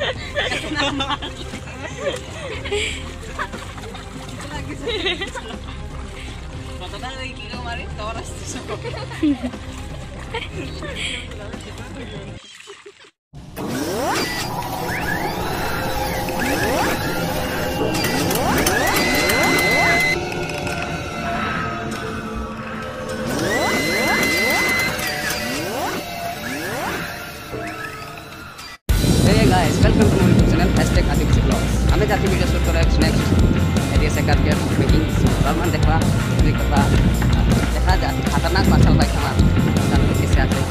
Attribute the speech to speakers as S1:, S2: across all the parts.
S1: welcome to my channel #Aditya हमें जाती video shoot करा नेक्स्ट एरिया से करके मेकिंग नॉर्मल देखा देखा जाती खतरनाक मार्शल बाइक हमारा कैसे आते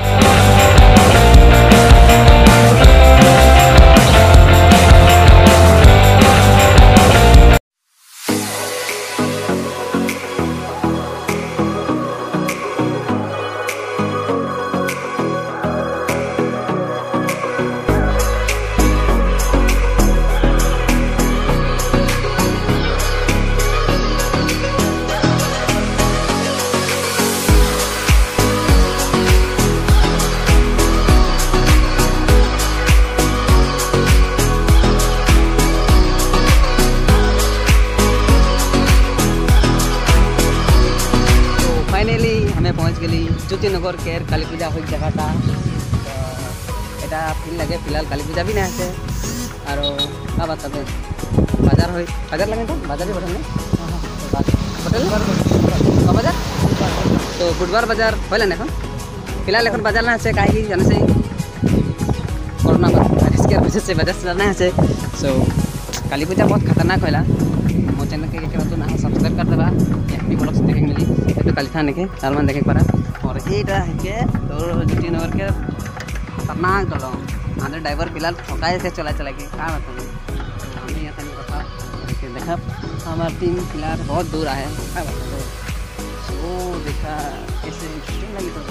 S1: पहुँच गली ज्योतिनगर के काली पूजा हो जगह था एटा फिल लगे फिलहाल काली पूजा भी नहीं आसे और क्या बात है बाजार हो बाजार लगे तो बाजार भी बढ़ने होटल बाजार तो बुधवार बाजार होलन एखन फिलहाल एखन बाजार ना आसे काहे जाने से कोरोना वायरस के वजह से बाजार से ना आसे सो काली पूजा बहुत खतरनाक होला मो चैनल के तो ना सब्सक्राइब कर देबा एफबी ब्लॉग्स देखे मिली तो काली थाने के सालमान देखे पारा और एटा है के तो ज्योतिनगर के खतरनाक चलो आंध्र ड्राइवर फिलहाल ठोकाए से चला के क्या बताऊँ हमें यहाँ तक पता देखा हमारा टीम फिलहाल बहुत दूर आए क्या बताओ वो देखा कैसे लगी तो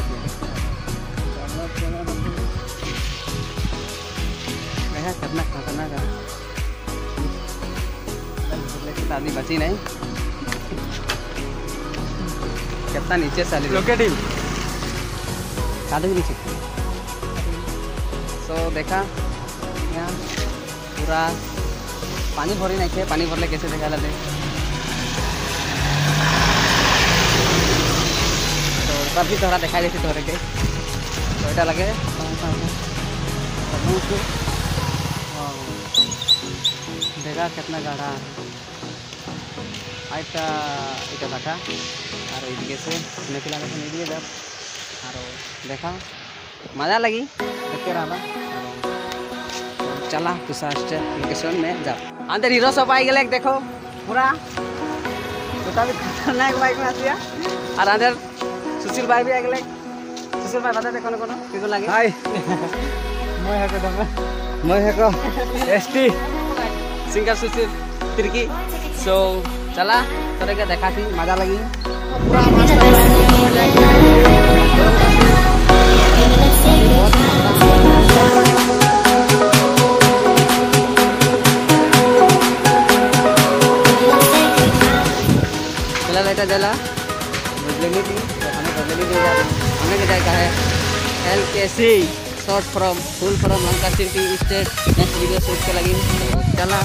S1: देखा खतरनाक खतरनाक आदमी बची नहीं कितना नीचे साली टीम कादे नीचे सो देखा यहाँ पूरा पानी भरी नहीं थे पानी भरले कैसे देखा लगे तो तभी तोहरा देखा देती तोहरे के तो এটা लगे देखा कितना गाढ़ा आइटा इटा बाटा और इनके से निकला के नहीं दिए जब और देखा मजा लगी देखे रहा चला दूसरा लोकेशन में जा अंदर हीरो सब आई गए देखो पूरा छोटा भी खतरनाक बाइक में आसिया और अंदर सुशील भाई भी आ गए सुशील भाई बता देखो कोनो किको लगे हाय मैं है एसटी सिंगर सुशील तिरकी सो चला तोरे के देखा थी मजा लगी पूरा चला बेटा चला बदलेनी थी तो हमें बदलेनी दे हमें क्या कहा है LKC short from full from Lanka city state next video shoot के लगी चला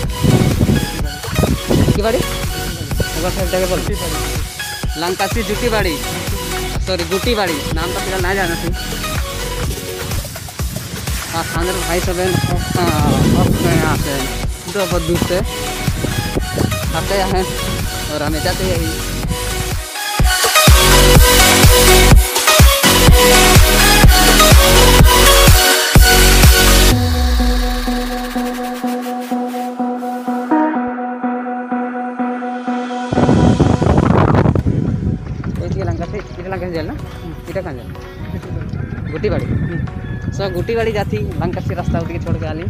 S1: की बाड़ी बोल लंकासी जुटी बाड़ी सॉरी गुटी बाड़ी नाम तो फिलहाल ना जाना थी हाँ खानर भाई सब यहाँ से दो बहुत दूर से आते हैं और हमें जाते हैं गुटी बाड़ी सो गुटी बाड़ी जाती लंका से रास्ता उठ के छोड़ के आली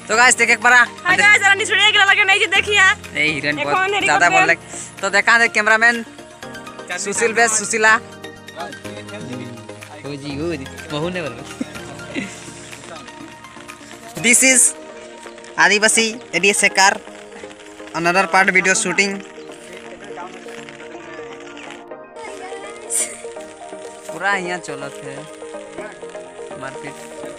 S1: तो गाइस देख एक बार
S2: हाय गाइस जरा निसुड़िया के लगे नहीं जे देखिया
S1: ए हिरन बहुत ज्यादा बोल लग तो देखा दे कैमरामैन सुशील बेस सुशीला ओ जी बहु ने बोल this is Adivasi ADS car another part video shooting पूरा यहाँ चलत है मारपीट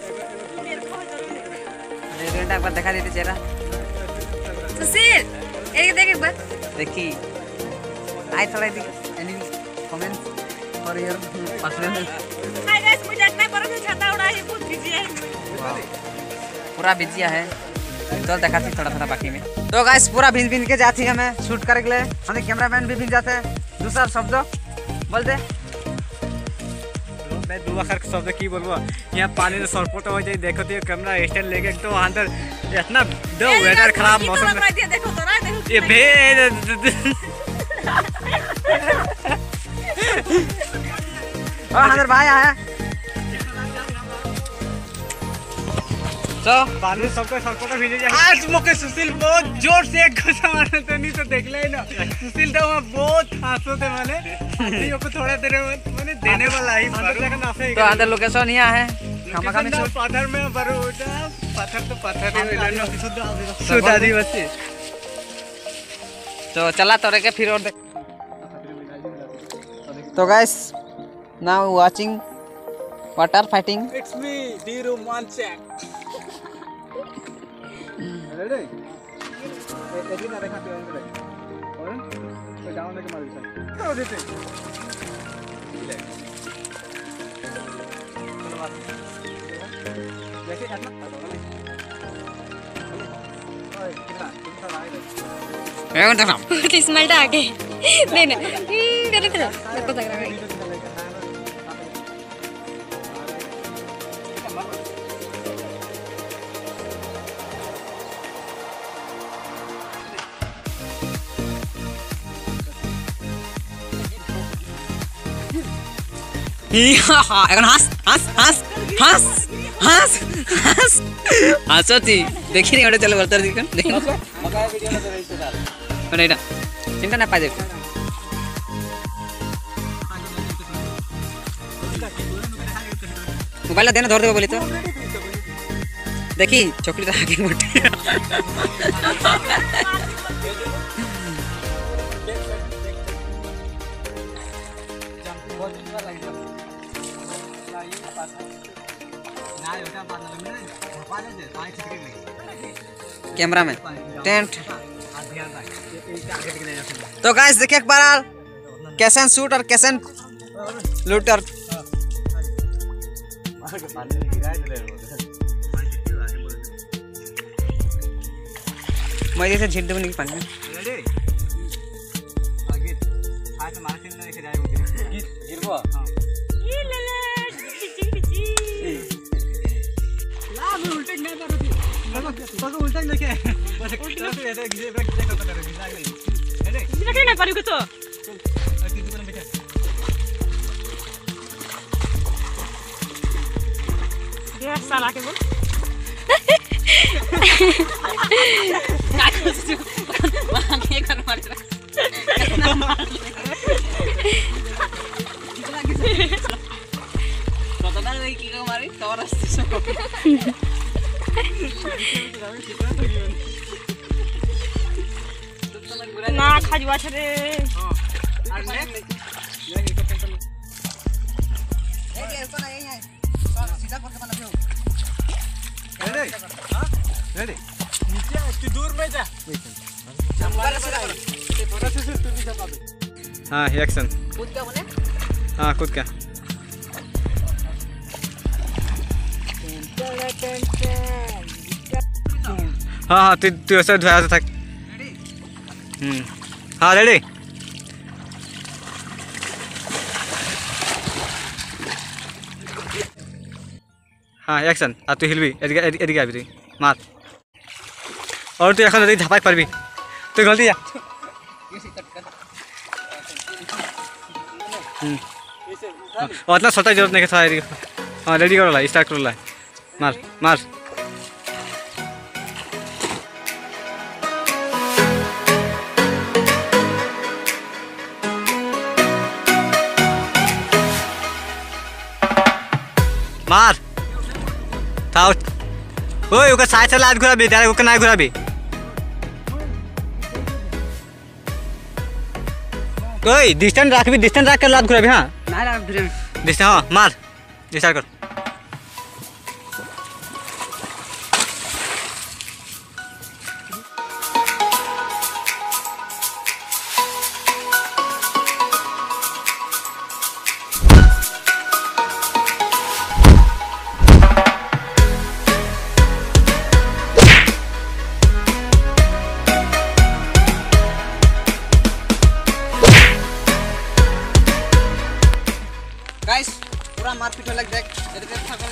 S1: एक बार दिखा देते चेहरा
S2: सुशील एक देख एक बार
S1: देखी आई थोड़ा एनी कमेंट और योर पर्सनल
S2: हाय गाइस मुझे इतना पर से छाता उड़ा है बहुत बिजी है
S1: पूरा बिजी है चल दिखाती थोड़ा थोड़ा बाकी में तो गाइस पूरा भिन भिन के जाती है हमें शूट करे के लिए हमें कैमरामैन भी भिन जाते हैं दूसरा शब्द बोलते
S3: मैं दो आखिर शब्द की बोलबो यहाँ पानी में सरपोट हो जाए देखो तो कैमरा स्टैंड लेके तो अंदर इतना दो वेदर खराब मौसम में
S2: देखो जरा देखो
S3: ये भे
S1: और हमारे भाई आया तो
S3: पानी सबको सरपोट भी जाए आज मौके सुशील बहुत जोर से एक घुसा मारने तो नहीं तो देख ले ना सुशील तो वहाँ बहुत हंसो थे मैंने ये को थोड़ा देर में मैंने देने वाला ही
S1: तो अंदर लोकेशन यहाँ है
S3: पत्थर में बरूटा पत्थर तो पत्थर ही मिलना शुद्ध आदिवासी
S1: तो चला तोड़े के फिर और देख तो guys now watching water fighting
S3: it's me Dhiru मानचैक रेडी एडी ना देखा तो अंदर और तो डाउन लेके मार दे तो देते जैसे करना ओए कितना तुम सब आए
S1: ए देखो
S2: बहुत स्माइल आ गए नहीं नहीं मेरे को लग रहा है
S1: এখন হাস হাস হাস হাস হাস হাস হাসছি দেখি নি ওটা চলে বলতে দেখুন দেখুন ওটা এটা চিন্তা না পাই দেখো মোবাইলটা দেন ধরে দেবো বলি তো দেখি চকরিটা আগে মোটে कैमरा में टेंट तो गाइस देखिए एक बार कैसन शूट और कैसन लूटर मैं जैसे झील दूँ नहीं पानी
S3: उल्टा लेके
S2: ना करू के तो ये साला के बोल
S1: आगे कर मार पता नहीं की मारी कवर असते
S2: ना खाजुआ छरे
S3: रेडी नीचे तू दूर में जा हाँ एक्शन
S1: कूद क्या बने
S3: हाँ कूद क्या हाँ हाँ तू ऐसा धोया था हाँ रेडी हाँ एक्शन আর তুই হিলবি এদিকে এদিকে আবি তুই মার और তুই এখন যদি ঝাপাই পারবি তুই গলতি যা उतना छोटा जरूरत नहीं था हाँ रेडी करो ला स्टार्ट करो ला मार मार मार था ओए ओके साइड से लात घुराबी डायरेक्ट ओके ना घुराबी ओए डिस्टेंस रखबी डिस्टेंस रख के लात घुराबी हां
S1: ना ना फिर
S3: डिस्टेंस हां मार स्टार्ट कर
S1: गाइस पूरा मारपीट लग देख ये देख था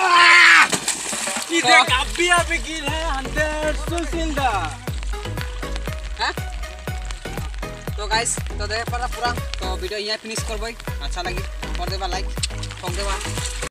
S3: ई देख अभी अभी गिर है 100 सुशील दा
S1: हां तो गाइस तो देख पूरा तो वीडियो यहां फिनिश करबई अच्छा लगी कर देबा लाइक कम देबा